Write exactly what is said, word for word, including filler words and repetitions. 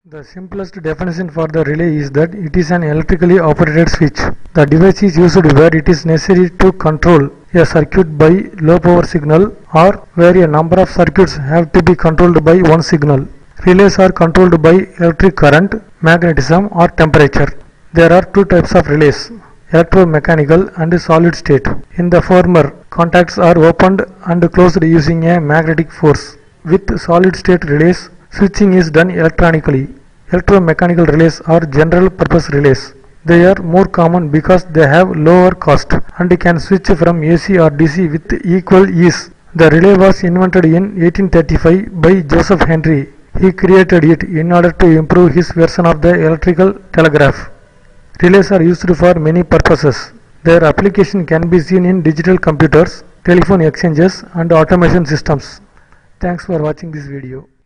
The simplest definition for the relay is that it is an electrically operated switch. The device is used where it is necessary to control a circuit by low power signal or where a number of circuits have to be controlled by one signal. Relays are controlled by electric current, magnetism or temperature. There are two types of relays, electromechanical and solid state. In the former, contacts are opened and closed using a magnetic force. With solid state relays, switching is done electronically. Electromechanical relays are general purpose relays. They are more common because they have lower cost and can switch from A C or D C with equal ease. The relay was invented in eighteen thirty-five by Joseph Henry. He created it in order to improve his version of the electrical telegraph. Relays are used for many purposes. Their application can be seen in digital computers, telephone exchanges and automation systems. Thanks for watching this video.